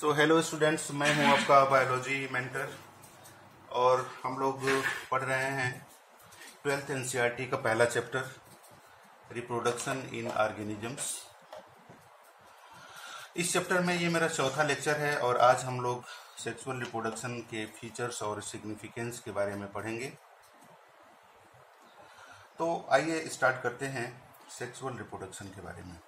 So hello students, मैं हूं आपका बायोलॉजी मेंटर और हम लोग पढ़ रहे हैं 12th एनसीईआरटी का पहला चैप्टर रिप्रोडक्शन इन ऑर्गेनिजम्स। इस चैप्टर में ये मेरा चौथा लेक्चर है और आज हम लोग सेक्सुअल रिप्रोडक्शन के फीचर्स और सिग्निफिकेंस के बारे में पढ़ेंगे। तो आइए स्टार्ट करते हैं सेक्सुअल रिप्रोडक्शन के बारे में।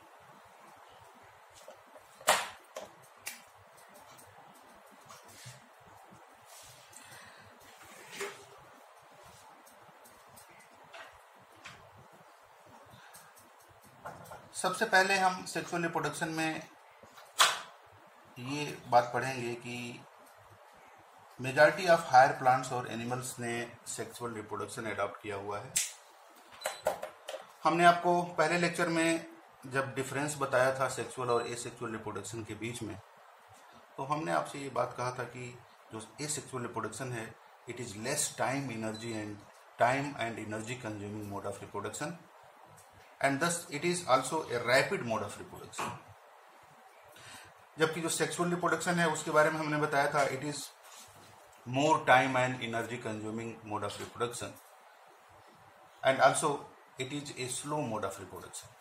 सबसे पहले हम सेक्सुअल रिप्रोडक्शन में ये बात पढ़ेंगे कि मेजॉरिटी ऑफ हायर प्लांट्स और एनिमल्स ने सेक्सुअल रिप्रोडक्शन अडॉप्ट किया हुआ है। हमने आपको पहले लेक्चर में जब डिफरेंस बताया था सेक्सुअल और एसेक्सुअल रिप्रोडक्शन के बीच में, तो हमने आपसे ये बात कहा था कि जो एसेक्सुअल रिप्रोडक्शन है, it is less time and energy consuming mode of reproduction and thus it is also a rapid mode of reproduction। जबकि जो सेक्सुअल रिप्रोडक्शन है उसके बारे में हमने बताया था it is more time and energy consuming mode of reproduction and also it is a slow mode of reproduction.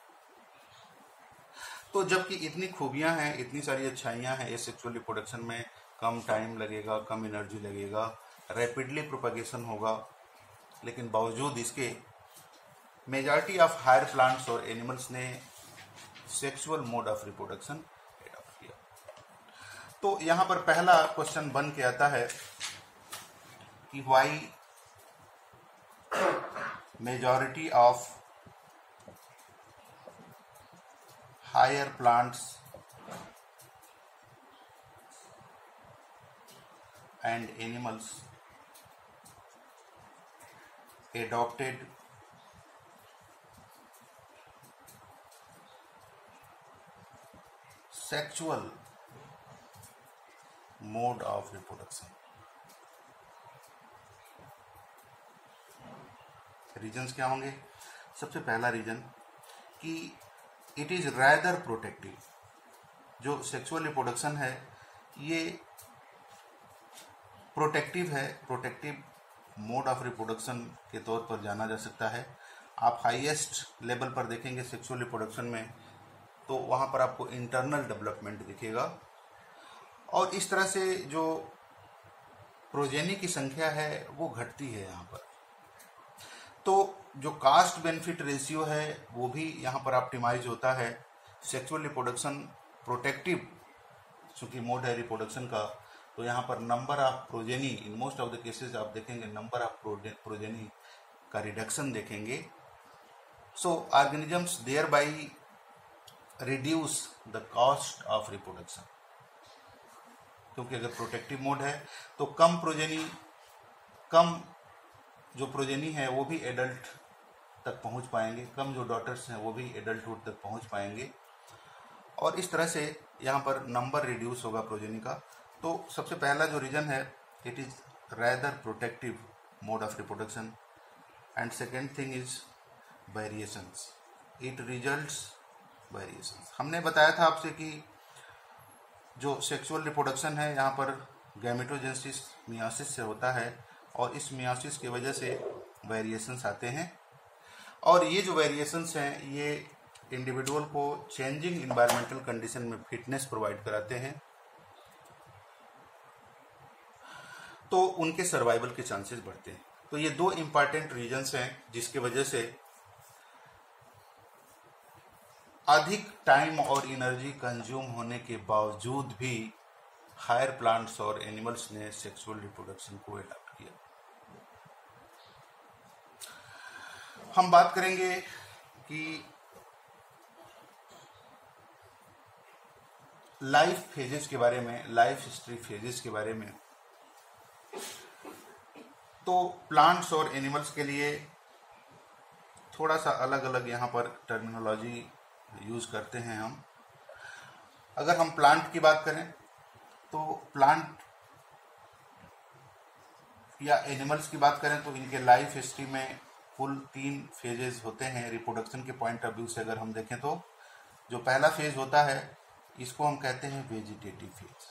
तो जबकि इतनी खूबियां हैं, इतनी सारी अच्छाइयां हैं इस सेक्सुअल रिप्रोडक्शन में, कम टाइम लगेगा, कम एनर्जी लगेगा, रैपिडली प्रोपगेशन होगा, लेकिन बावजूद इसके मेजॉरिटी ऑफ हायर प्लांट्स और एनिमल्स ने sexual mode of reproduction adopt किया। तो यहां पर पहला क्वेश्चन बन के आता है कि why majority of higher plants and animals adopted sexual mode of reproduction. Reasons क्या होंगे? सबसे पहला रीजन कि इट इज रैदर प्रोटेक्टिव। जो सेक्सुअल रिप्रोडक्शन है ये प्रोटेक्टिव है, प्रोटेक्टिव मोड ऑफ रिप्रोडक्शन के तौर पर जाना जा सकता है। आप हाईएस्ट लेवल पर देखेंगे सेक्सुअल रिप्रोडक्शन में तो वहाँ पर आपको इंटरनल डेवलपमेंट दिखेगा और इस तरह से जो प्रोजेनी की संख्या है वो घटती है यहाँ पर। तो जो कास्ट बेनिफिट रेशियो है वो भी यहाँ पर ऑप्टिमाइज होता है। सेक्सुअल रिप्रोडक्शन प्रोटेक्टिव चूँकि मोड है रिप्रोडक्शन का, तो यहाँ पर number of progeny in most of the cases आप देखेंगे नंबर ऑफ प्रोजेनी का रिडक्शन देखेंगे। So organisms thereby reduce the cost of reproduction, क्योंकि अगर प्रोटेक्टिव मोड है तो कम जो प्रोजेनी है वो भी एडल्ट तक पहुंच पाएंगे, कम जो डॉटर्स हैं वो भी एडल्टहुड तक पहुंच पाएंगे और इस तरह से यहाँ पर नंबर रिड्यूस होगा प्रोजेनी का। तो सबसे पहला जो रीजन है it is rather protective mode of reproduction and second thing is variations, it results variations. हमने बताया था आपसे कि जो सेक्सुअल रिप्रोडक्शन है यहाँ पर गैमेटोजेनेसिस मियोसिस से होता है और इस मियोसिस की वजह से वेरिएशंस आते हैं और ये जो वेरिएशंस हैं ये इंडिविजुअल को चेंजिंग इन्वायरमेंटल कंडीशन में फिटनेस प्रोवाइड कराते हैं, तो उनके सर्वाइवल के चांसेस बढ़ते हैं। तो ये दो इम्पॉर्टेंट रीजंस हैं जिसकी वजह से अधिक टाइम और एनर्जी कंज्यूम होने के बावजूद भी हायर प्लांट्स और एनिमल्स ने सेक्सुअल रिप्रोडक्शन को अडॉप्ट किया। हम बात करेंगे कि लाइफ फेजेस के बारे में, लाइफ हिस्ट्री फेजेस के बारे में। तो प्लांट्स और एनिमल्स के लिए थोड़ा सा अलग अलग यहाँ पर टर्मिनोलॉजी यूज करते हैं हम। अगर हम प्लांट की बात करें तो प्लांट या एनिमल्स की बात करें तो इनके लाइफ हिस्ट्री में कुल 3 फेजेस होते हैं रिप्रोडक्शन के पॉइंट ऑफ व्यू से। अगर हम देखें तो जो पहला फेज होता है इसको हम कहते हैं वेजिटेटिव फेज।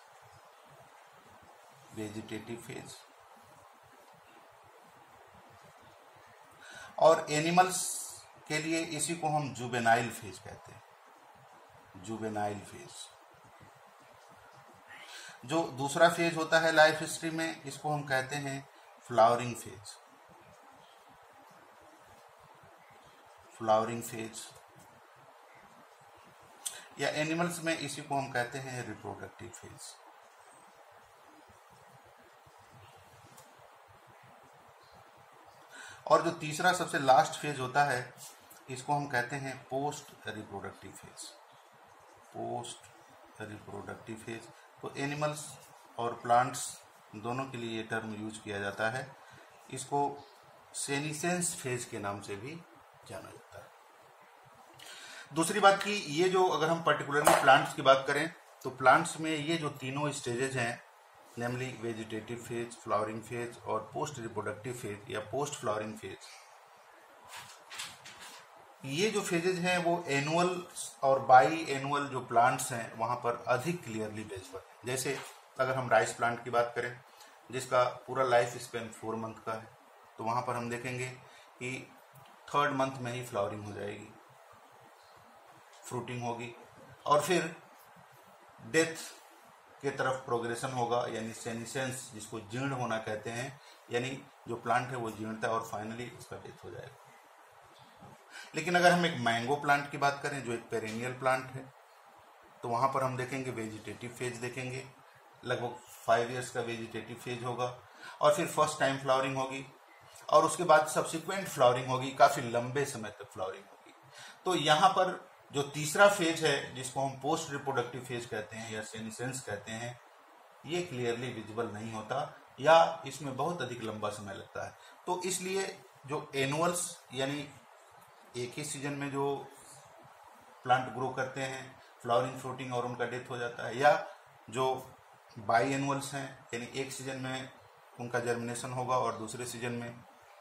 Vegetative phase. और एनिमल्स के लिए इसी को हम जुवेनाइल फेज कहते हैं। Juvenile phase. जो दूसरा फेज होता है लाइफ हिस्ट्री में, इसको हम कहते हैं फ्लावरिंग फेज। Flowering phase. या एनिमल्स में इसी को हम कहते हैं रिप्रोडक्टिव फेज। और जो तीसरा सबसे लास्ट फेज होता है, इसको हम कहते हैं post reproductive phase. Post reproductive phase. तो एनिमल्स और प्लांट्स दोनों के लिए ये टर्म यूज किया जाता है। इसको सेनिसेंस फेज के नाम से भी जाना जाता है। दूसरी बात की, ये जो अगर हम पर्टिकुलरली प्लांट्स की बात करें तो प्लांट्स में ये जो तीनों स्टेजेज हैं, namely vegetative phase, flowering phase और पोस्ट रिप्रोडक्टिव फेज या पोस्ट फ्लावरिंग फेज, ये जो फेजेज हैं वो एनुअल और बाई एनुअल जो प्लांट्स हैं वहाँ पर अधिक क्लियरली विजिबल है। जैसे अगर हम राइस प्लांट की बात करें जिसका पूरा लाइफ स्पेन 4 मंथ का है, तो वहाँ पर हम देखेंगे कि 3rd मंथ में ही फ्लावरिंग हो जाएगी, फ्रूटिंग होगी और फिर डेथ के तरफ प्रोग्रेशन होगा, यानी सेनिसेंस, जिसको जीर्ण होना कहते हैं, यानी जो प्लांट है वो जीर्णता और फाइनली उसका डेथ हो जाएगा। लेकिन अगर हम एक मैंगो प्लांट की बात करें जो एक पेरेनियल प्लांट है, तो वहाँ पर हम देखेंगे वेजिटेटिव फेज देखेंगे, लगभग 5 इयर्स का वेजिटेटिव फेज होगा और फिर फर्स्ट टाइम फ्लावरिंग होगी और उसके बाद सब्सिक्वेंट फ्लावरिंग होगी, काफ़ी लंबे समय तक फ्लावरिंग होगी। तो यहाँ पर जो तीसरा फेज है जिसको हम पोस्ट रिप्रोडक्टिव फेज कहते हैं या सेनिसेंस कहते हैं, ये क्लियरली विजिबल नहीं होता या इसमें बहुत अधिक लंबा समय लगता है। तो इसलिए जो एनुअल्स यानी एक ही सीजन में जो प्लांट ग्रो करते हैं, फ्लावरिंग, फ्रूटिंग और उनका डेथ हो जाता है, या जो बाई एनुअल्स हैं यानी एक सीजन में उनका जर्मिनेशन होगा और दूसरे सीजन में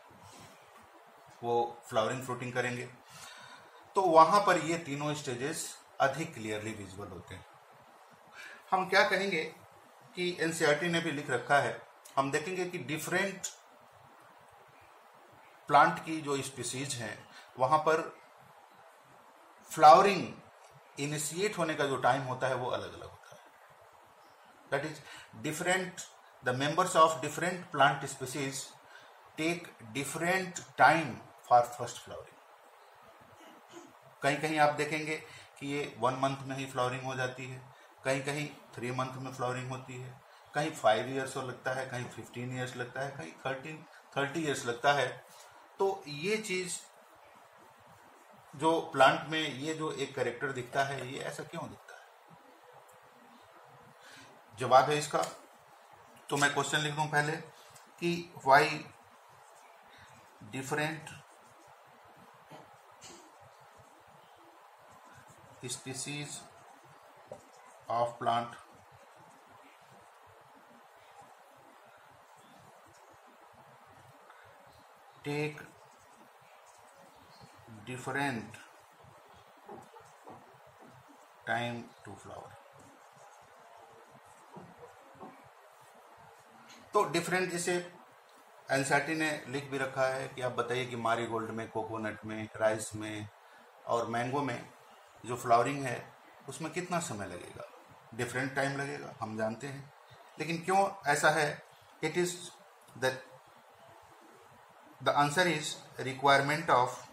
वो फ्लावरिंग, फ्रूटिंग करेंगे, तो वहाँ पर ये तीनों स्टेजेस अधिक क्लियरली विजिबल होते हैं। हम क्या कहेंगे कि एनसीईआरटी ने भी लिख रखा है, हम देखेंगे कि डिफरेंट प्लांट की जो स्पीसीज हैं वहाँ पर फ्लावरिंग इनिशिएट होने का जो टाइम होता है वो अलग अलग होता है। That is different, the members of different plant species take different time for first flowering. कहीं कहीं आप देखेंगे कि ये 1 मंथ में ही फ्लावरिंग हो जाती है, कहीं कहीं 3 मंथ में फ्लावरिंग होती है, कहीं 5 इयर्स लगता है, कहीं 15 इयर्स लगता है, कहीं 30 इयर्स लगता है। तो ये चीज जो प्लांट में ये जो एक कैरेक्टर दिखता है, ये ऐसा क्यों दिखता है? जवाब है इसका, तो मैं क्वेश्चन लिख दूं पहले कि why different species of plant take different time to flower. तो डिफरेंट जैसे एनसीईआरटी ने लिख भी रखा है कि आप बताइए कि मारीगोल्ड में, कोकोनट में, राइस में और मैंगो में जो फ्लावरिंग है उसमें कितना समय लगेगा? डिफरेंट टाइम लगेगा, हम जानते हैं। लेकिन क्यों ऐसा है? It is the answer is requirement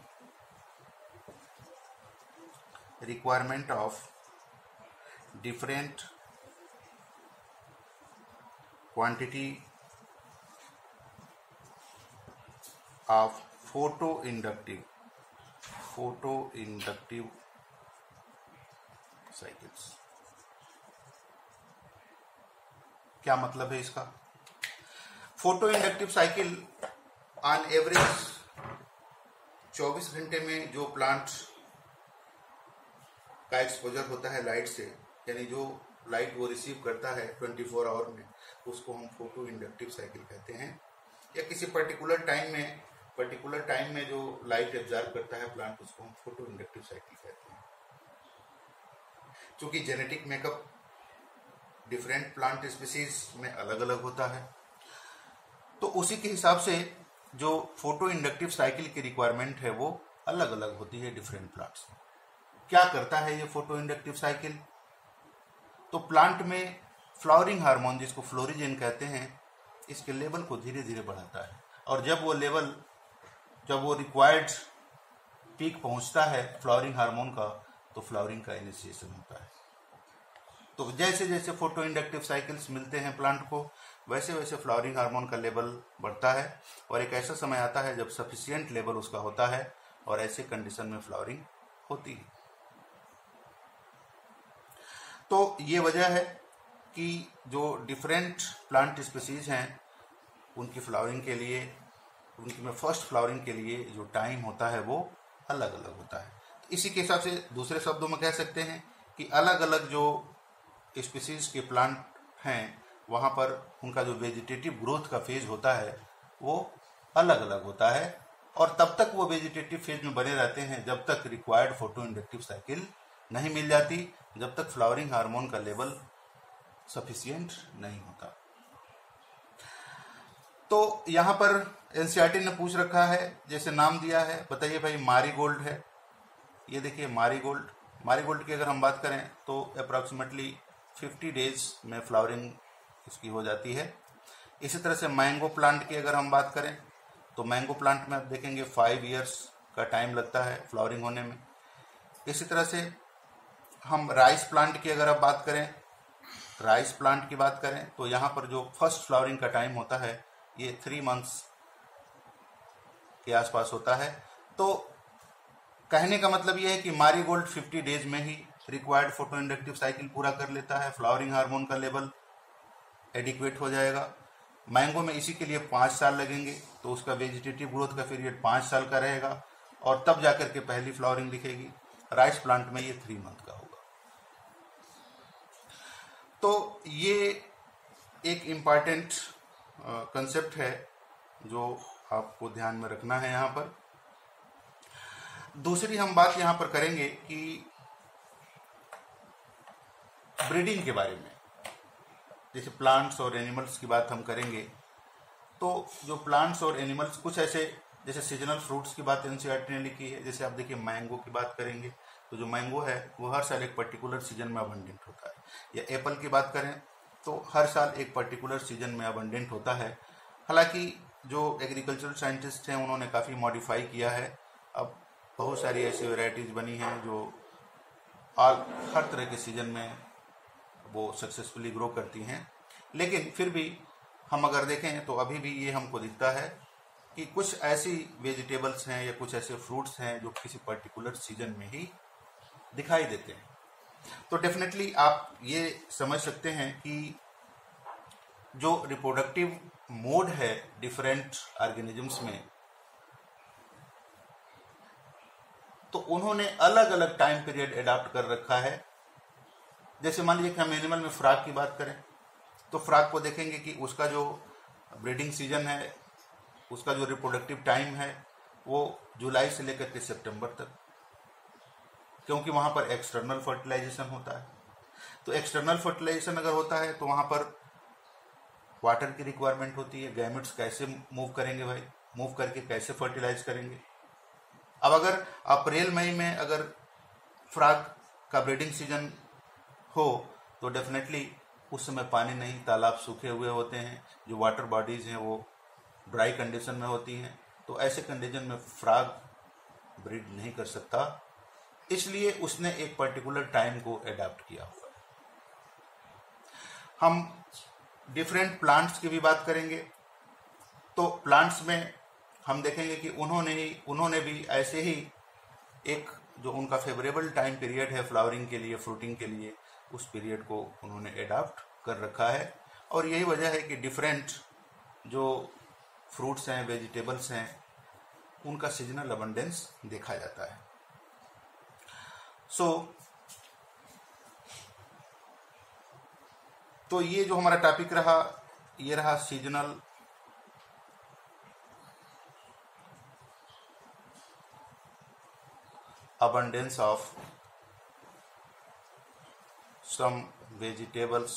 of different quantity of photoinductive cycles। क्या मतलब है इसका? Photo inductive cycle on average 24 घंटे में जो प्लांट का एक्सपोजर होता है लाइट से, यानी जो लाइट वो रिसीव करता है 24 आवर में, उसको हम फोटो इंडक्टिव साइकिल कहते हैं। या किसी पर्टिकुलर टाइम में जो लाइट एब्जॉर्ब करता है प्लांट, उसको हम फोटो इंडक्टिव साइकिल कहते हैं। क्योंकि genetic makeup different plant species में अलग अलग होता है, तो उसी के हिसाब से जो फोटो इंडक्टिव साइकिल की रिक्वायरमेंट है वो अलग अलग होती है डिफरेंट प्लांट्स में। क्या करता है ये फोटो इंडक्टिव साइकिल? तो प्लांट में फ्लावरिंग हार्मोन, जिसको फ्लोरिजेन कहते हैं, इसके लेवल को धीरे धीरे बढ़ाता है, और जब वो रिक्वायर्ड पीक पहुंचता है फ्लावरिंग हार्मोन का, तो फ्लावरिंग का इनिशिएशन होता है। तो जैसे जैसे फोटो इंडक्टिव साइकिल्स मिलते हैं प्लांट को, वैसे वैसे फ्लावरिंग हार्मोन का लेवल बढ़ता है, और एक ऐसा समय आता है जब सफिशिएंट लेवल उसका होता है, और ऐसे कंडीशन में फ्लावरिंग होती है। तो ये वजह है कि जो डिफरेंट प्लांट स्पीसीज हैं उनकी फ्लावरिंग के लिए, उनकी में फर्स्ट फ्लावरिंग के लिए जो टाइम होता है वो अलग अलग होता है। तो इसी के हिसाब से दूसरे शब्दों में कह सकते हैं कि अलग अलग जो स्पीसीज के प्लांट हैं वहाँ पर उनका जो वेजिटेटिव ग्रोथ का फेज होता है वो अलग अलग होता है, और तब तक वो वेजिटेटिव फेज में बने रहते हैं जब तक रिक्वायर्ड फोटो इंडक्टिव साइकिल नहीं मिल जाती, जब तक फ्लावरिंग हार्मोन का लेवल सफिशिएंट नहीं होता। तो यहाँ पर एनसीईआरटी ने पूछ रखा है, जैसे नाम दिया है, बताइए भाई मारीगोल्ड है, ये देखिए मारीगोल्ड की अगर हम बात करें तो अप्रॉक्सीमेटली 50 डेज में फ्लावरिंग इसकी हो जाती है। इसी तरह से मैंगो प्लांट की अगर हम बात करें तो मैंगो प्लांट में आप देखेंगे 5 इयर्स का टाइम लगता है फ्लावरिंग होने में। इसी तरह से हम राइस प्लांट की अगर आप बात करें, राइस प्लांट की बात करें तो यहाँ पर जो फर्स्ट फ्लावरिंग का टाइम होता है ये 3 मंथ्स के आसपास होता है। तो कहने का मतलब ये है कि मारीगोल्ड 50 डेज में ही रिक्वायर्ड फोटो इंडक्टिव साइकिल पूरा कर लेता है, फ्लावरिंग हार्मोन का लेवल एडिक्वेट हो जाएगा। मैंगो में इसी के लिए 5 साल लगेंगे, तो उसका वेजिटेटिव ग्रोथ का पीरियड 5 साल का रहेगा, और तब जाकर के पहली फ्लावरिंग दिखेगी। राइस प्लांट में ये 3 मंथ का होगा। तो ये एक इम्पॉर्टेंट कंसेप्ट है जो आपको ध्यान में रखना है यहाँ पर। दूसरी हम बात यहाँ पर करेंगे कि ब्रीडिंग के बारे में, जैसे प्लांट्स और एनिमल्स की बात हम करेंगे। तो जो प्लांट्स और एनिमल्स कुछ ऐसे, जैसे सीजनल फ्रूट्स की बात एनसीईआरटी ने लिखी है, जैसे आप देखिए मैंगो की बात करेंगे तो जो मैंगो है वो हर साल एक पर्टिकुलर सीजन में अबंडेंट होता है, या एप्पल की बात करें तो हर साल एक पर्टिकुलर सीजन में अबंडेंट होता है। हालांकि जो एग्रीकल्चरल साइंटिस्ट हैं उन्होंने काफ़ी मॉडिफाई किया है, अब बहुत सारी ऐसी वैरायटीज़ बनी हैं जो हर तरह के सीजन में वो सक्सेसफुली ग्रो करती हैं। लेकिन फिर भी हम अगर देखें तो अभी भी ये हमको दिखता है कि कुछ ऐसी वेजिटेबल्स हैं या कुछ ऐसे फ्रूट्स हैं जो किसी पर्टिकुलर सीजन में ही दिखाई देते हैं। तो डेफिनेटली आप ये समझ सकते हैं कि जो रिप्रोडक्टिव मोड है डिफरेंट ऑर्गेनिजम्स में, तो उन्होंने अलग अलग टाइम पीरियड अडॉप्ट कर रखा है। जैसे मान लीजिए कि हम एनिमल में फ्रॉग की बात करें तो फ्रॉग को देखेंगे कि उसका जो ब्रीडिंग सीजन है, उसका जो रिप्रोडक्टिव टाइम है वो जुलाई से लेकर के सितंबर तक, क्योंकि वहाँ पर एक्सटर्नल फर्टिलाइजेशन होता है। तो एक्सटर्नल फर्टिलाइजेशन अगर होता है तो वहाँ पर वाटर की रिक्वायरमेंट होती है। गैमेट्स कैसे मूव करेंगे भाई, मूव करके कैसे फर्टिलाइज करेंगे। अब अगर अप्रैल मई में अगर फ्रॉग का ब्रीडिंग सीजन हो तो डेफिनेटली उस समय पानी नहीं, तालाब सूखे हुए होते हैं, जो वाटर बॉडीज हैं वो ड्राई कंडीशन में होती हैं, तो ऐसे कंडीशन में फ्रॉग ब्रीड नहीं कर सकता, इसलिए उसने एक पर्टिकुलर टाइम को अडॉप्ट किया हुआ है। हम डिफरेंट प्लांट्स की भी बात करेंगे तो प्लांट्स में हम देखेंगे कि उन्होंने भी ऐसे ही एक जो उनका फेवरेबल टाइम पीरियड है फ्लावरिंग के लिए, फ्रूटिंग के लिए, उस पीरियड को उन्होंने अडॉप्ट कर रखा है। और यही वजह है कि डिफरेंट जो फ्रूट्स हैं, वेजिटेबल्स हैं, उनका सीजनल अबंडेंस देखा जाता है। तो ये जो हमारा टॉपिक रहा, ये रहा seasonal abundance of some vegetables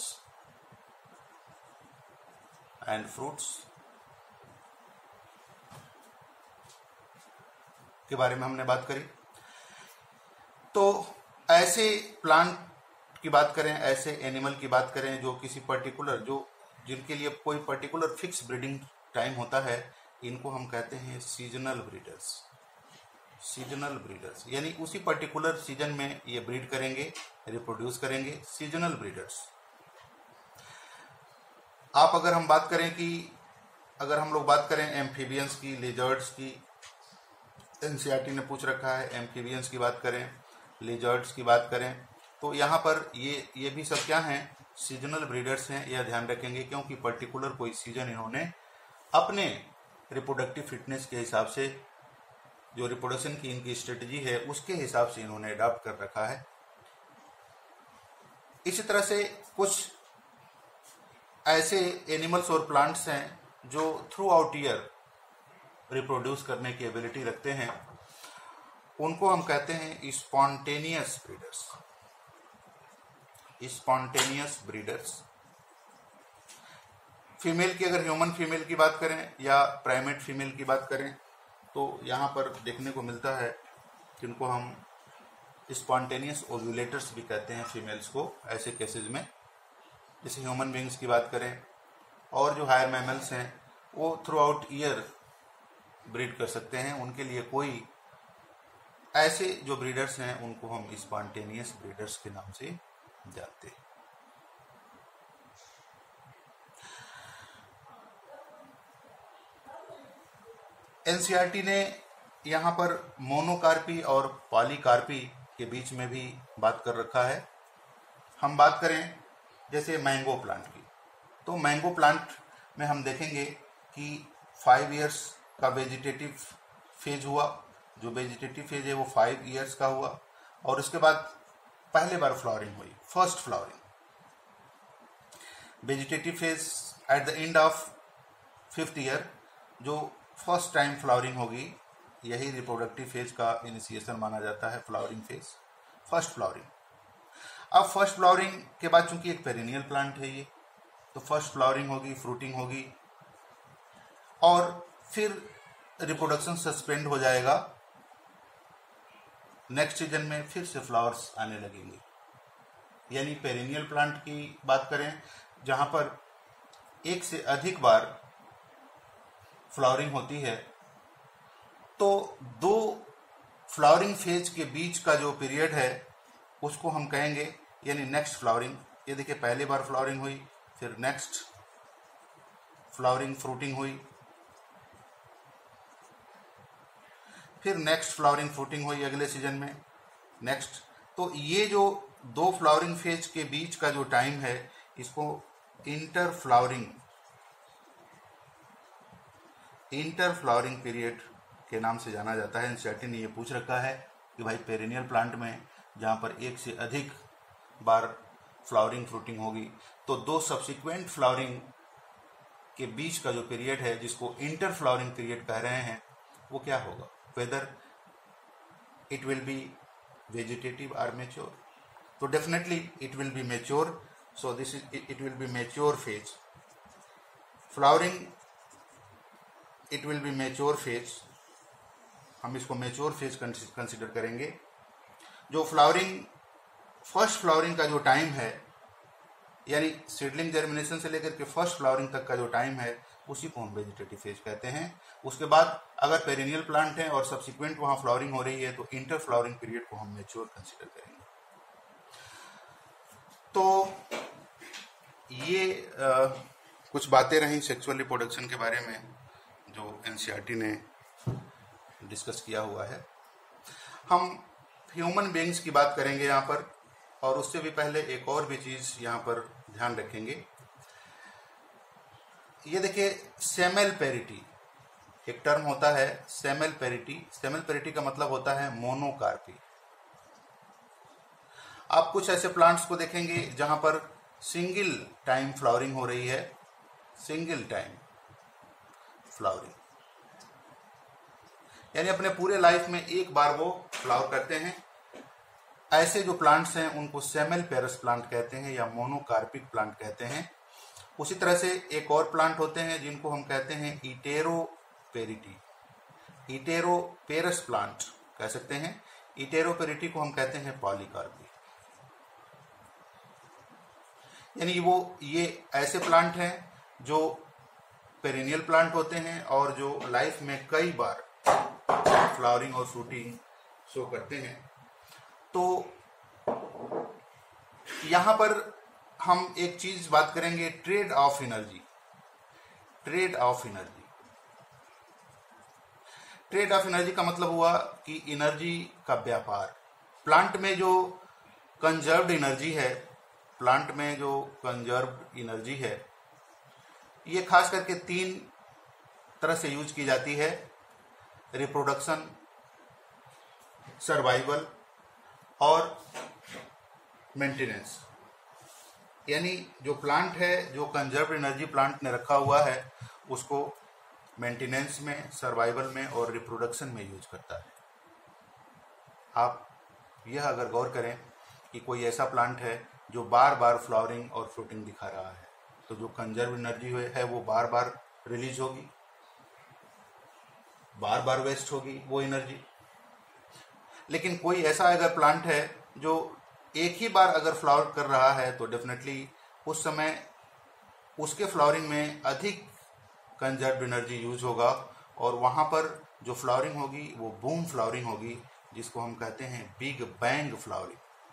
and fruits के बारे में हमने बात करी। तो ऐसे प्लांट की बात करें, ऐसे एनिमल की बात करें जो किसी पर्टिकुलर, जो जिनके लिए कोई पर्टिकुलर फिक्स ब्रीडिंग टाइम होता है, इनको हम कहते हैं सीजनल ब्रीडर्स। सीजनल ब्रीडर्स यानी उसी पर्टिकुलर सीजन में ये ब्रीड करेंगे, रिप्रोड्यूस करेंगे, सीजनल ब्रीडर्स। आप अगर हम बात करें कि अगर हम लोग बात करें एम्फीबियंस की, लिजर्ड्स की, एनसीईआरटी ने पूछ रखा है एम्फीबियंस की बात करें, लिजर्ड्स की बात करें, तो यहाँ पर ये भी सब क्या हैं, सीजनल ब्रीडर्स हैं। यह ध्यान रखेंगे क्योंकि पर्टिकुलर कोई सीजन इन्होंने अपने रिप्रोडक्टिव फिटनेस के हिसाब से, जो रिप्रोडक्शन की इनकी स्ट्रेटजी है उसके हिसाब से इन्होंने अडॉप्ट कर रखा है। इसी तरह से कुछ ऐसे एनिमल्स और प्लांट्स हैं जो थ्रू आउट ईयर रिप्रोड्यूस करने की एबिलिटी रखते हैं, उनको हम कहते हैं spontaneous breeders. Spontaneous breeders. Female की अगर ह्यूमन फीमेल की बात करें या प्राइमेट फीमेल की बात करें, तो यहाँ पर देखने को मिलता है जिनको हम स्पॉन्टेनियस ओव्यूलेटर्स भी कहते हैं फीमेल्स को ऐसे केसेस में। जैसे ह्यूमन बींग्स की बात करें और जो हायर मैमल्स हैं वो थ्रू आउट ईयर ब्रीड कर सकते हैं, उनके लिए कोई ऐसे जो ब्रीडर्स हैं उनको हम स्पॉन्टेनियस ब्रीडर्स के नाम से जानते हैं। एनसीईआरटी ने यहाँ पर मोनोकार्पी और पॉलीकार्पी के बीच में भी बात कर रखा है। हम बात करें जैसे मैंगो प्लांट की, तो मैंगो प्लांट में हम देखेंगे कि 5 इयर्स का वेजिटेटिव फेज हुआ। जो वेजिटेटिव फेज है वो 5 इयर्स का हुआ और उसके बाद पहले बार फ्लावरिंग हुई, first flowering. Vegetative phase at the end of 5th year जो फर्स्ट टाइम फ्लावरिंग होगी, यही रिप्रोडक्टिव फेज का इनिशिएशन माना जाता है, फ्लावरिंग फेज, फर्स्ट फ्लावरिंग। अब फर्स्ट फ्लावरिंग के बाद चूंकि एक पेरिनियल प्लांट है ये, तो फर्स्ट फ्लावरिंग होगी, फ्रूटिंग होगी और फिर रिप्रोडक्शन सस्पेंड हो जाएगा। नेक्स्ट सीजन में फिर से फ्लावर्स आने लगेंगे। यानी पेरिनियल प्लांट की बात करें जहां पर एक से अधिक बार फ्लावरिंग होती है, तो 2 फ्लावरिंग फेज के बीच का जो पीरियड है उसको हम कहेंगे यानी नेक्स्ट फ्लावरिंग। ये देखिए पहली बार फ्लावरिंग हुई, फिर नेक्स्ट फ्लावरिंग फ्रूटिंग हुई, फिर नेक्स्ट फ्लावरिंग फ्रूटिंग हुई अगले सीजन में, नेक्स्ट। तो ये जो 2 फ्लावरिंग फेज के बीच का जो टाइम है इसको इंटर फ्लावरिंग पीरियड के नाम से जाना जाता है। एनसीईआरटी ने ये पूछ रखा है कि भाई पेरिनियल प्लांट में जहाँ पर एक से अधिक बार फ्लावरिंग फ्रूटिंग होगी, तो 2 सब्सिक्वेंट फ्लावरिंग के बीच का जो पीरियड है जिसको इंटर फ्लावरिंग पीरियड कह रहे हैं वो क्या होगा, whether it will be vegetative और मैच्योर। तो definitely it will be mature, so this is it will be mature phase. Flowering it will be mature phase, हम इसको मैच्योर फेज कंसिडर करेंगे। जो फ्लावरिंग, फर्स्ट फ्लावरिंग का जो time है यानी सीडलिंग जर्मिनेशन से लेकर के फर्स्ट फ्लावरिंग तक का जो टाइम है उसी को हम वेजिटेटिव फेज कहते हैं। उसके बाद अगर पेरिनियल प्लांट है और सब्सिक्वेंट वहां फ्लावरिंग हो रही है तो इंटर फ्लावरिंग पीरियड को हम मैच्योर कंसिडर करेंगे। तो ये कुछ बातें रहीं सेक्सुअल रिप्रोडक्शन के बारे में जो एनसीईआरटी ने डिस्कस किया हुआ है। हम ह्यूमन बीइंग्स की बात करेंगे यहाँ पर, और उससे भी पहले एक और भी चीज यहाँ पर ध्यान रखेंगे। ये देखिए सेमेल पेरिटी एक टर्म होता है, सेमेल पेरिटी। सेमेल पेरिटी का मतलब होता है मोनोकार्पी। आप कुछ ऐसे प्लांट्स को देखेंगे जहां पर सिंगल टाइम फ्लावरिंग हो रही है, सिंगल टाइम फ्लावरिंग, यानी अपने पूरे लाइफ में एक बार वो फ्लावर करते हैं ऐसे जो प्लांट्स हैं उनको सेमेल्पेरस प्लांट कहते हैं या मोनोकार्पिक प्लांट कहते हैं। उसी तरह से एक और प्लांट होते हैं जिनको हम कहते हैं इटेरोपेरिटी, इटेरोपेरस प्लांट कह सकते हैं। इटेरोपेरिटी को हम कहते हैं पॉलीकार्पी। यानी ये ऐसे प्लांट हैं जो पेरिनियल प्लांट होते हैं और जो लाइफ में कई बार फ्लावरिंग और फ्रूटिंग शो करते हैं। तो यहां पर हम एक चीज बात करेंगे, trade off energy. Trade off energy, trade off energy का मतलब हुआ कि एनर्जी का व्यापार। प्लांट में जो कंजर्व्ड एनर्जी है, प्लांट में जो कंजर्व्ड एनर्जी है, ये खास करके 3 तरह से यूज की जाती है: रिप्रोडक्शन, सर्वाइवल और मेंटेनेंस। यानी जो प्लांट है, जो कंजर्व्ड एनर्जी प्लांट ने रखा हुआ है, उसको मेंटेनेंस में, सर्वाइवल में और रिप्रोडक्शन में यूज करता है। आप यह अगर गौर करें कि कोई ऐसा प्लांट है जो बार बार फ्लावरिंग और फ्रूटिंग दिखा रहा है, तो जो कंजर्व एनर्जी है वो बार बार रिलीज होगी, बार बार वेस्ट होगी वो एनर्जी। लेकिन कोई ऐसा अगर प्लांट है जो एक ही बार अगर फ्लावर कर रहा है, तो डेफिनेटली उस समय उसके फ्लावरिंग में अधिक कंजर्व एनर्जी यूज होगा और वहां पर जो फ्लावरिंग होगी वो बूम फ्लावरिंग होगी, जिसको हम कहते हैं बिग बैंग फ्लावरिंग।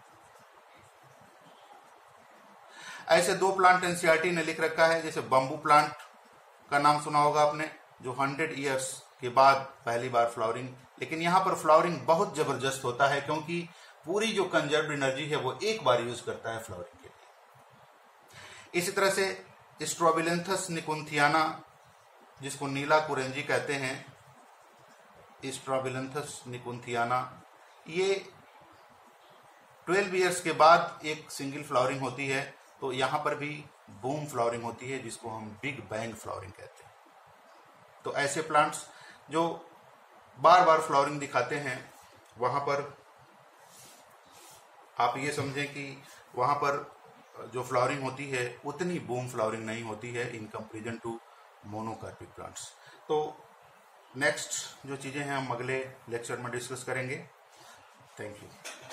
ऐसे 2 प्लांट एनसीईआरटी ने लिख रखा है, जैसे बम्बू प्लांट का नाम सुना होगा आपने, जो 100 ईयर्स के बाद पहली बार फ्लावरिंग। लेकिन यहाँ पर फ्लावरिंग बहुत जबरदस्त होता है क्योंकि पूरी जो कंजर्व्ड एनर्जी है वो एक बार यूज करता है फ्लावरिंग के लिए। इसी तरह से स्ट्रोबिलेंथस निकुंथियाना, जिसको नीला कुरेंजी कहते हैं, स्ट्रोबिलेंथस निकुंथियाना, ये 12 ईयर्स के बाद एक सिंगल फ्लावरिंग होती है। तो यहाँ पर भी बूम फ्लावरिंग होती है, जिसको हम बिग बैंग फ्लावरिंग कहते हैं। तो ऐसे प्लांट्स जो बार बार फ्लावरिंग दिखाते हैं, वहाँ पर आप ये समझें कि वहाँ पर जो फ्लावरिंग होती है उतनी बूम फ्लावरिंग नहीं होती है in comparison to monocarpic plants. तो नेक्स्ट जो चीज़ें हैं हम अगले लेक्चर में डिस्कस करेंगे। Thank you.